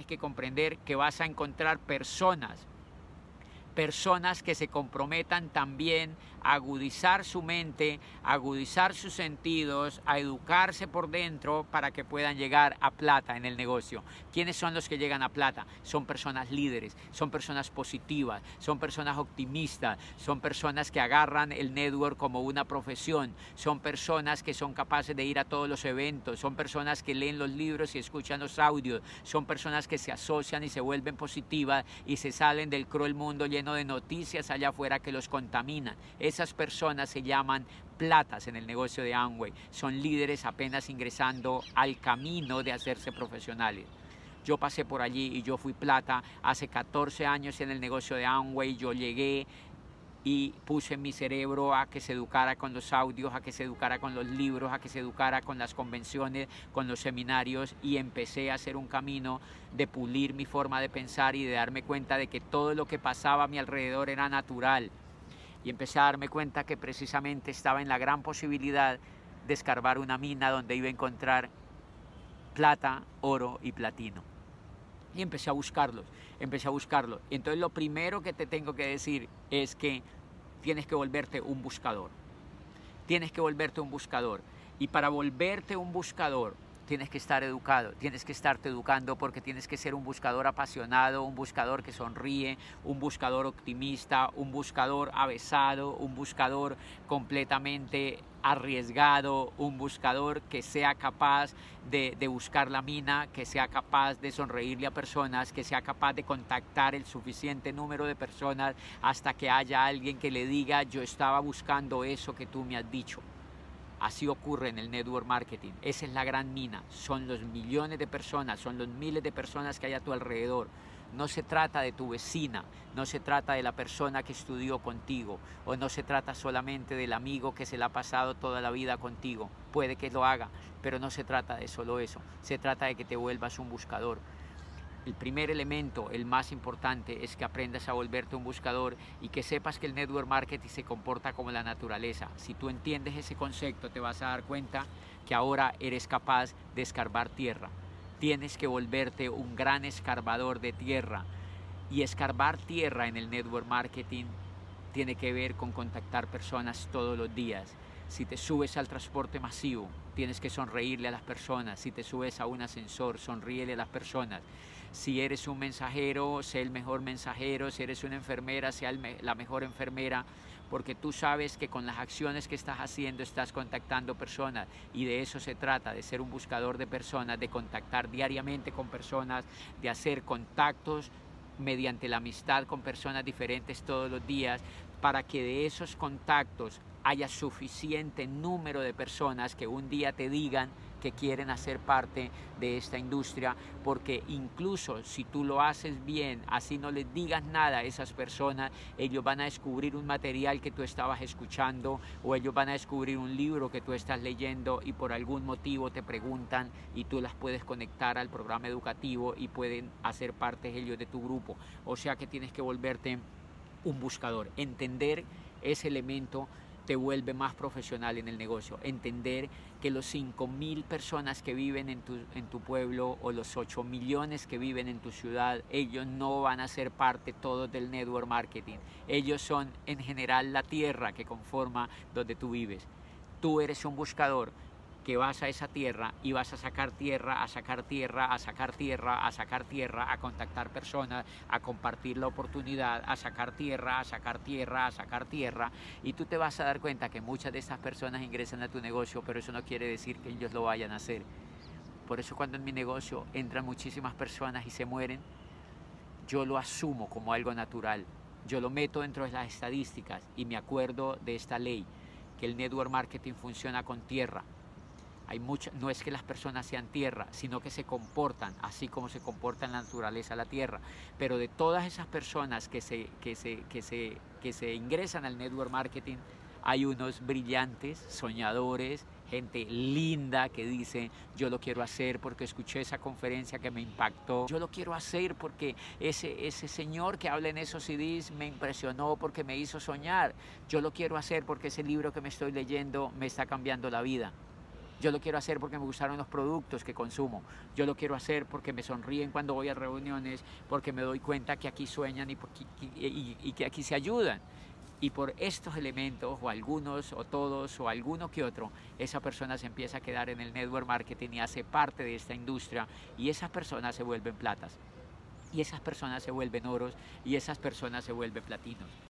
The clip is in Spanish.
que comprender que vas a encontrar personas que se comprometan también a agudizar su mente, a agudizar sus sentidos, a educarse por dentro para que puedan llegar a plata en el negocio. ¿Quiénes son los que llegan a plata? Son personas líderes, son personas positivas, son personas optimistas, son personas que agarran el network como una profesión, son personas que son capaces de ir a todos los eventos, son personas que leen los libros y escuchan los audios, son personas que se asocian y se vuelven positivas y se salen del cruel mundo lleno de noticias allá afuera que los contaminan. Esas personas se llaman platas en el negocio de Amway. Son líderes apenas ingresando al camino de hacerse profesionales. Yo pasé por allí y yo fui plata hace 14 años en el negocio de Amway. Yo llegué y puse en mi cerebro a que se educara con los audios, a que se educara con los libros, a que se educara con las convenciones, con los seminarios, y empecé a hacer un camino de pulir mi forma de pensar y de darme cuenta de que todo lo que pasaba a mi alrededor era natural. Y empecé a darme cuenta que precisamente estaba en la gran posibilidad de escarbar una mina donde iba a encontrar plata, oro y platino. Y empecé a buscarlos. Y entonces lo primero que te tengo que decir es que tienes que volverte un buscador. Tienes que volverte un buscador. Y para volverte un buscador tienes que estar educado, tienes que estarte educando, porque tienes que ser un buscador apasionado, un buscador que sonríe, un buscador optimista, un buscador avesado, un buscador completamente arriesgado, un buscador que sea capaz de buscar la mina, que sea capaz de sonreírle a personas, que sea capaz de contactar el suficiente número de personas hasta que haya alguien que le diga: yo estaba buscando eso que tú me has dicho. Así ocurre en el network marketing. Esa es la gran mina. Son los millones de personas, son los miles de personas que hay a tu alrededor. No se trata de tu vecina, no se trata de la persona que estudió contigo, o no se trata solamente del amigo que se la ha pasado toda la vida contigo. Puede que lo haga, pero no se trata de solo eso. Se trata de que te vuelvas un buscador. El primer elemento, el más importante, es que aprendas a volverte un buscador y que sepas que el network marketing se comporta como la naturaleza. Si tú entiendes ese concepto, te vas a dar cuenta que ahora eres capaz de escarbar tierra. Tienes que volverte un gran escarbador de tierra. Y escarbar tierra en el network marketing tiene que ver con contactar personas todos los días. Si te subes al transporte masivo, tienes que sonreírle a las personas. Si te subes a un ascensor, sonríele a las personas. Si eres un mensajero, sé el mejor mensajero. Si eres una enfermera, sea la mejor enfermera, porque tú sabes que con las acciones que estás haciendo estás contactando personas, y de eso se trata, de ser un buscador de personas, de contactar diariamente con personas, de hacer contactos mediante la amistad con personas diferentes todos los días, para que de esos contactos haya suficiente número de personas que un día te digan que quieren hacer parte de esta industria, porque incluso si tú lo haces bien, así no les digas nada a esas personas, ellos van a descubrir un material que tú estabas escuchando, o ellos van a descubrir un libro que tú estás leyendo, y por algún motivo te preguntan y tú las puedes conectar al programa educativo y pueden hacer parte ellos de tu grupo. O sea que tienes que volverte un buscador. Entender ese elemento te vuelve más profesional en el negocio. Entender que los 5.000 personas que viven en tu pueblo, o los 8 millones que viven en tu ciudad, ellos no van a ser parte todos del network marketing. Ellos son en general la tierra que conforma donde tú vives. Tú eres un buscador que vas a esa tierra y vas a sacar tierra, a sacar tierra, a sacar tierra, a sacar tierra, a contactar personas, a compartir la oportunidad, a sacar tierra, a sacar tierra, a sacar tierra, y tú te vas a dar cuenta que muchas de esas personas ingresan a tu negocio, pero eso no quiere decir que ellos lo vayan a hacer. Por eso cuando en mi negocio entran muchísimas personas y se mueren, yo lo asumo como algo natural. Yo lo meto dentro de las estadísticas y me acuerdo de esta ley, que el network marketing funciona con tierra. No es que las personas sean tierra, sino que se comportan así como se comporta en la naturaleza la tierra. Pero de todas esas personas que se ingresan al network marketing, hay unos brillantes, soñadores, gente linda que dice: yo lo quiero hacer porque escuché esa conferencia que me impactó, yo lo quiero hacer porque ese señor que habla en esos CDs me impresionó porque me hizo soñar, yo lo quiero hacer porque ese libro que me estoy leyendo me está cambiando la vida. Yo lo quiero hacer porque me gustaron los productos que consumo. Yo lo quiero hacer porque me sonríen cuando voy a reuniones, porque me doy cuenta que aquí sueñan y que aquí se ayudan. Y por estos elementos, o algunos, o todos, o alguno que otro, esa persona se empieza a quedar en el network marketing y hace parte de esta industria, y esas personas se vuelven platas, y esas personas se vuelven oros, y esas personas se vuelven platinos.